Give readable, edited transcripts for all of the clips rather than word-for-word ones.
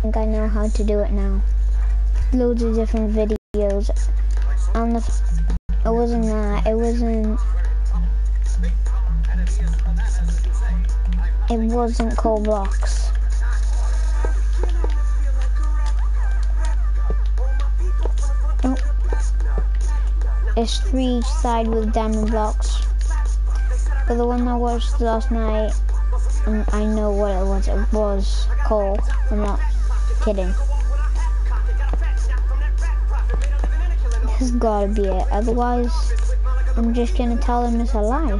think I know how to do it now. Loads of different videos. And it wasn't that. It wasn't called blocks. Oh. It's 3 each side with diamond blocks. But the one I watched last night, I know what it was. It was coal. I'm not kidding. This has gotta be it. Otherwise, I'm just gonna tell them it's a lie.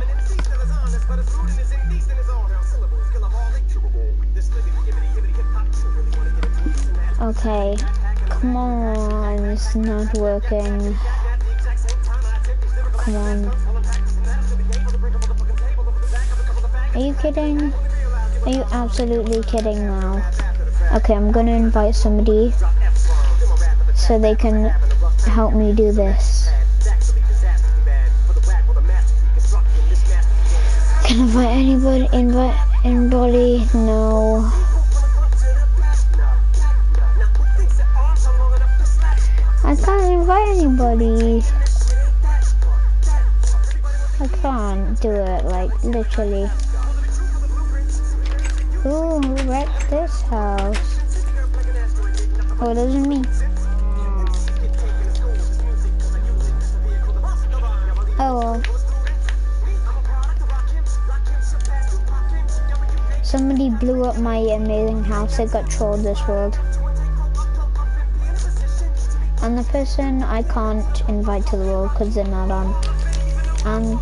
Okay, come on, it's not working. Come on. Are you kidding? Are you absolutely kidding now? Okay, I'm gonna invite somebody so they can help me do this. Can I invite anybody? No. I can't invite anybody. I can't do it, like, literally. Ooh, who wrecked this house? Oh, it isn't me. Oh well. Somebody blew up my amazing house. I got trolled this world. And the person I can't invite to the world because they're not on. And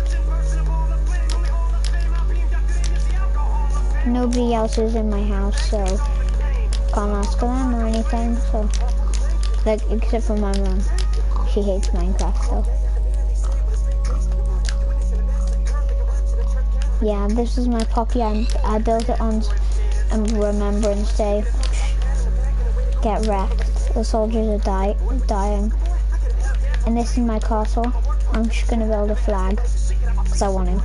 nobody else is in my house, so can't ask them or anything. So, like, except for my mom. She hates Minecraft though. Yeah, this is my poppy. I built it on Remembrance Day. Get wrecked. The soldiers are dying. And this is my castle. I'm just gonna build a flag because I want to.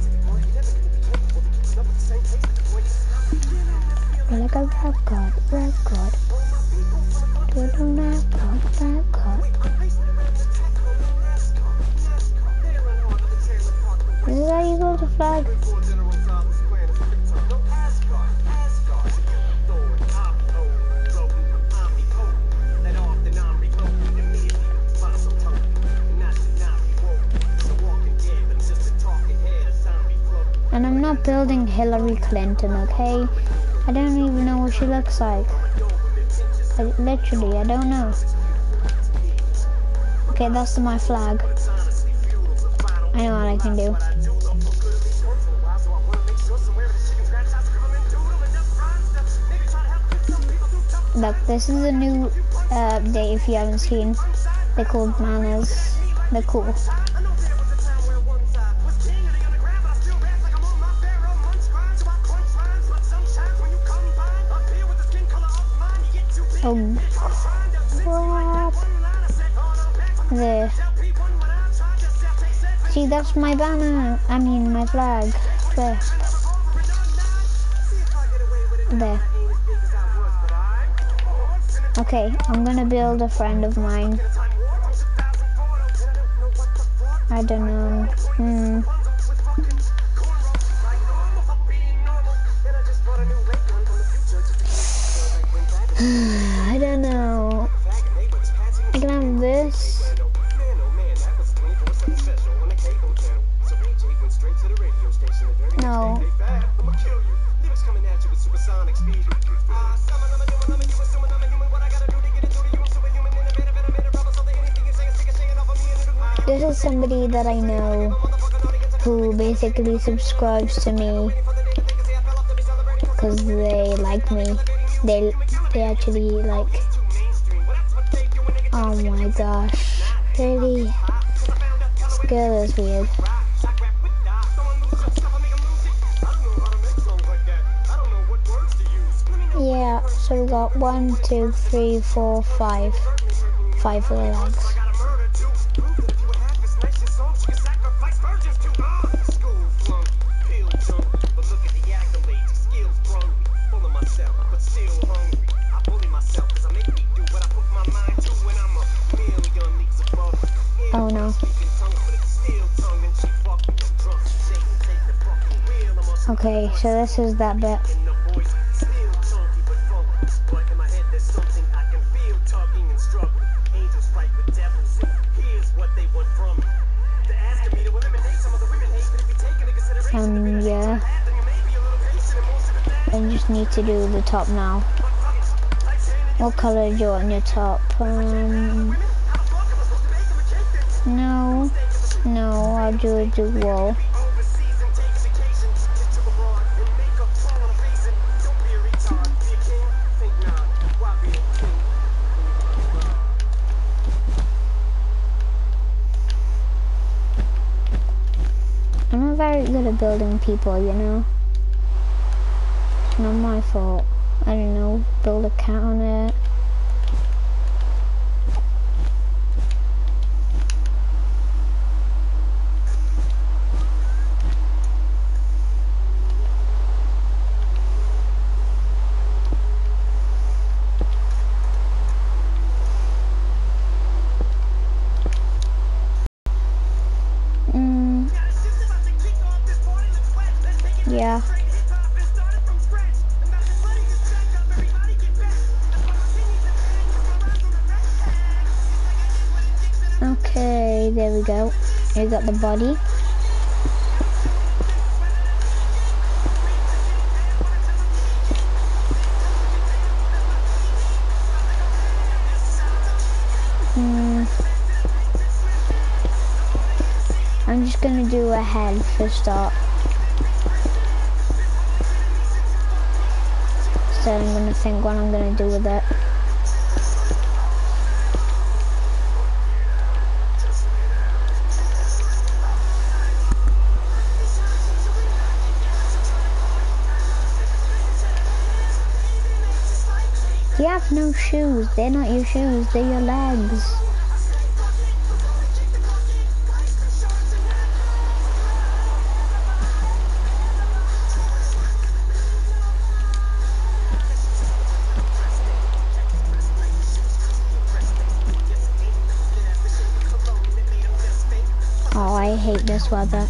Like a rap god. Rap god. This is how you build a flag. And I'm not building Hillary Clinton, okay? I don't even know what she looks like. I don't know. Okay, that's my flag. I know what I can do. Look, this is a new update if you haven't seen. They're called Manners. They're cool. Oh crap. There. See, that's my banner. I mean my flag. There. There. Okay, I'm gonna build a friend of mine. I don't know. I don't know. I can have this. No. This is somebody that I know who basically subscribes to me because they like me. They actually like. Oh my gosh, really? This girl is weird. Yeah, so we got 1, 2, 3, 4, 5. 5 for the legs. so this is that bit. Yeah. I just need to do the top now. What color do you want your top? No, I'll do the wall. I'm not very good at building people, you know? It's not my fault. I don't know, build a cat on it. Yeah. Okay, there we go. You got the body. I'm just gonna do a head for start. So I'm gonna think what I'm gonna do with it. You have no shoes. They're not your shoes, they're your legs. Oh, I hate this weather.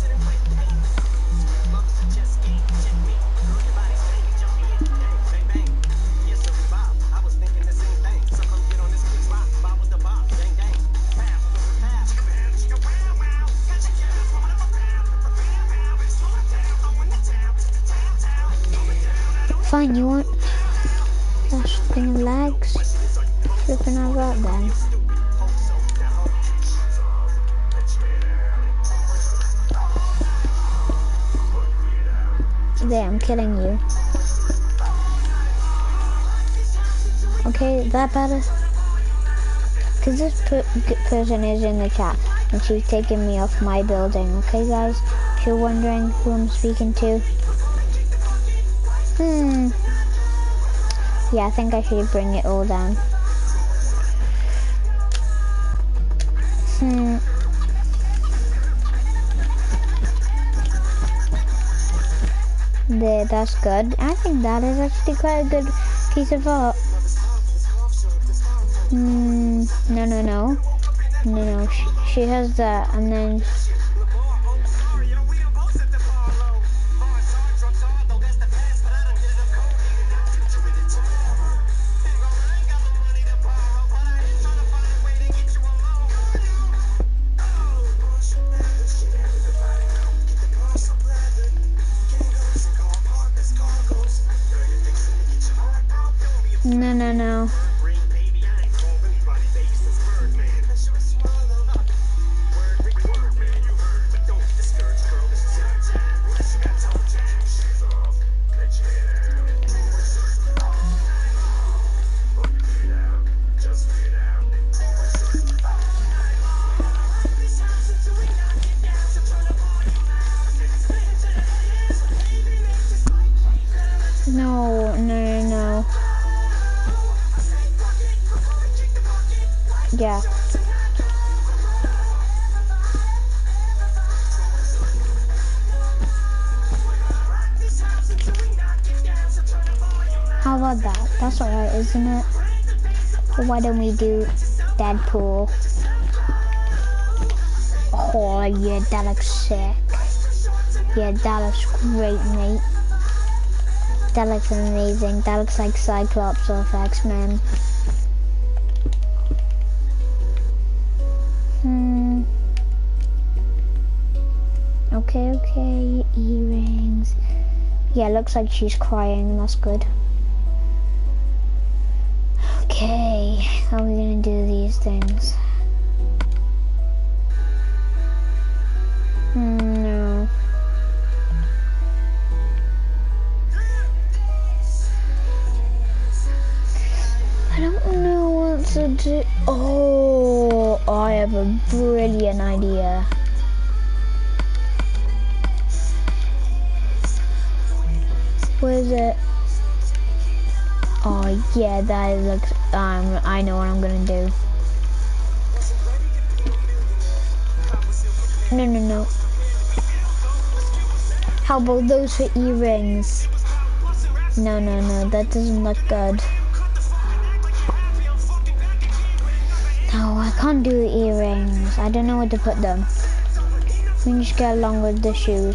Fine, you want that thing of legs? Flipping out that then. There, I'm killing you. Okay, that better? Because this person is in the chat and she's taking me off my building. Okay guys, if you're wondering who I'm speaking to. Yeah, I think I should bring it all down. There, that's good. I think that is actually quite a good piece of art. No. She has that, and then... No. No. Yeah. How about that? That's alright, isn't it? Or why don't we do Deadpool? Oh yeah, that looks sick. Yeah, that looks great, mate. That looks amazing. That looks like Cyclops of X-Men. Okay, earrings. Yeah, looks like she's crying, that's good. Okay, how are we gonna do these things? No. I don't know what to do. Oh, I have a brilliant idea. Where is it? Oh yeah, that looks, I know what I'm gonna do. No. How about those for earrings? No, that doesn't look good. No, I can't do earrings. I don't know where to put them. We can just get along with the shoes.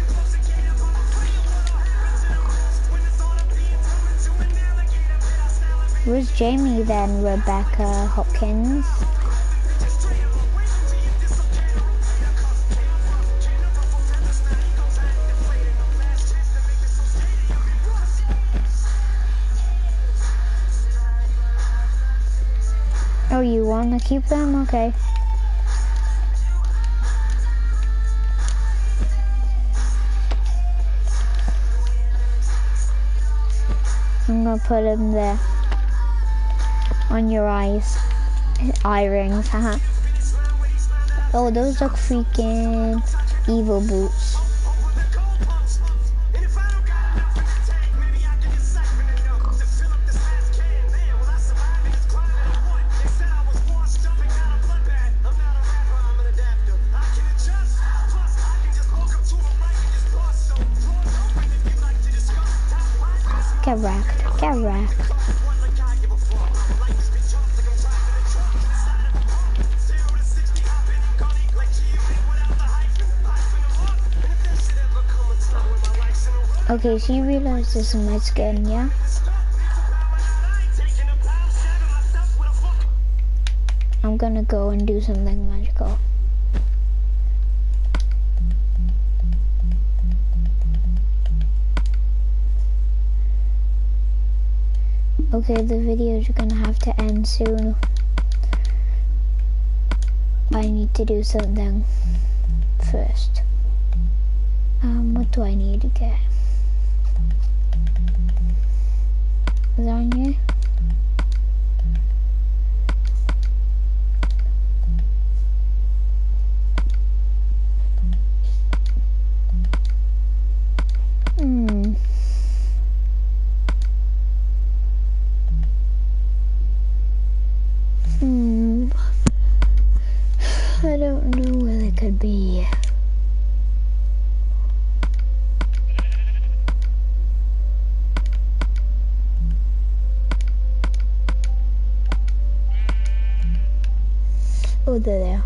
Where's Jamie then, Rebecca Hopkins? Oh, you want to keep them? Okay. I'm gonna put them there. On your eyes. Eye rings, haha. Oh, those look freaking evil boots. Get wrecked, get wrecked. Okay, so you realize this is my skin, yeah? I'm gonna go and do something magical. Okay, the videos are gonna have to end soon. I need to do something first. What do I need to get? Lasagna. I don't know where it could be. Oh, they're there.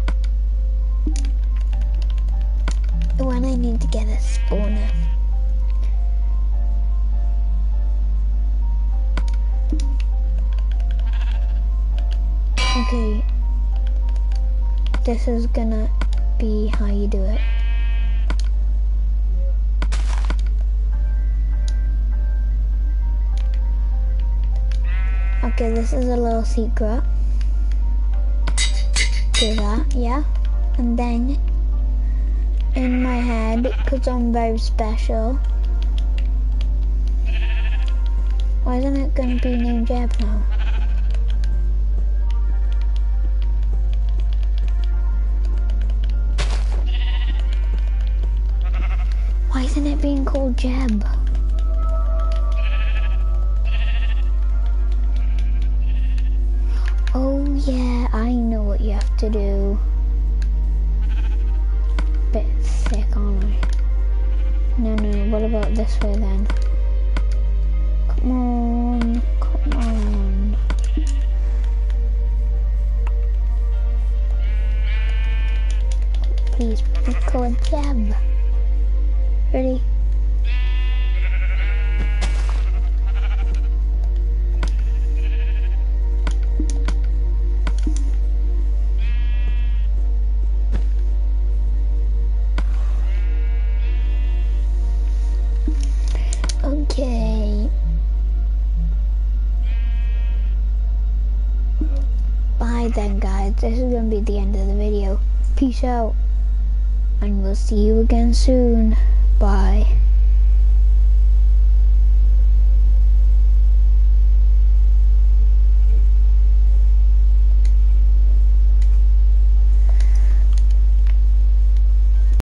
When I need to get a spawner. Okay. This is gonna be how you do it. Okay, this is a little secret. Do that, yeah. And then, in my head, because I'm very special. Why isn't it gonna be named Jeb now? Why isn't it being called Jeb? Oh yeah, I know what you have to do. Bit thick, aren't I? No, what about this way then? Come on. Please be called Jeb. Ready? Okay. Bye then, guys. This is gonna be the end of the video. Peace out. And we'll see you again soon. Bye.